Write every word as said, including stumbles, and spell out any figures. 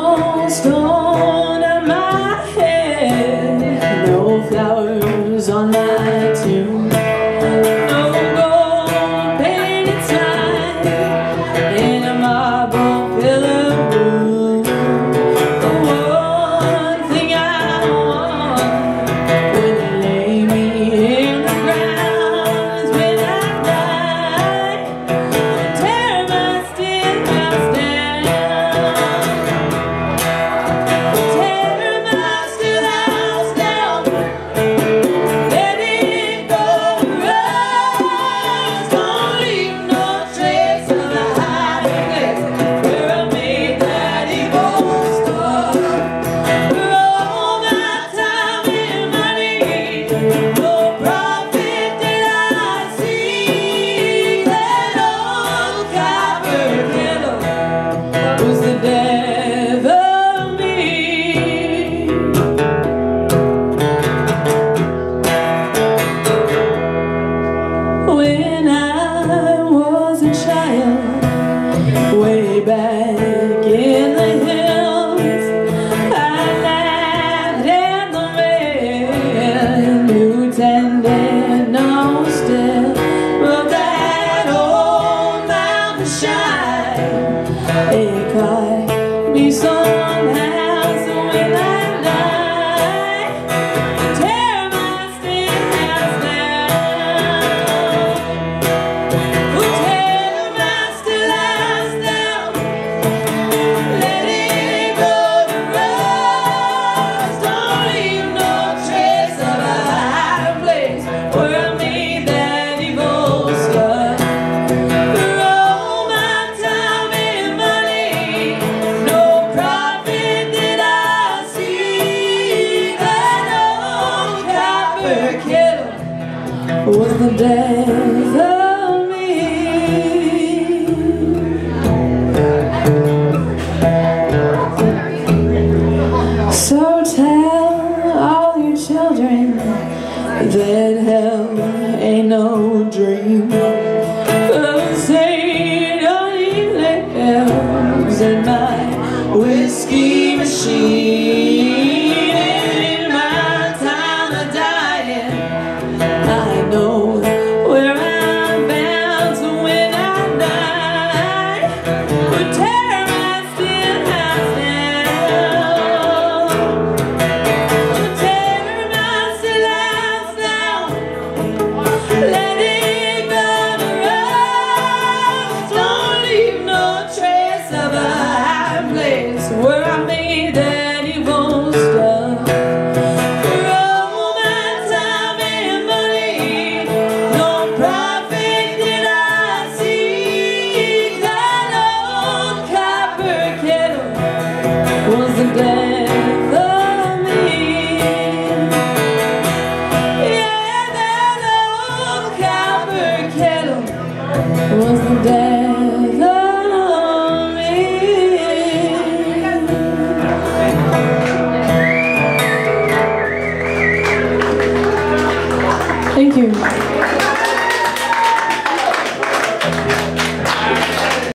no stone on my head, no flowers on my tomb, no gold painted sign in a marble pillar room. The one thing I want when they lay me in the ground is when I die, tear my still house down, tear my still house down, let it go to rust, don't leave no trace of the hiding place where I made that evil stuff. For all my time and money, no profit did I see. That old copper kettle was the death of me. When I was a child, way back in the hills, I laughed at the man who tended no still. But that old mountain shine, it caught me somehow. So when I die, tear my still house down, tear my still house down, let it go to rust, don't leave no trace of a hiding place where I made that evil stuff. For all my time and money, no profit did I see. That old copper kettle was the death of me. So tell all your children that hell ain't no dream. Oh, say don't leave lives in my whiskey machine. In my time of dying, I know where I'm bound. So when I die, would tear my still house down, would tear my still house down, let it go to rust, don't leave no trace of a hiding place where I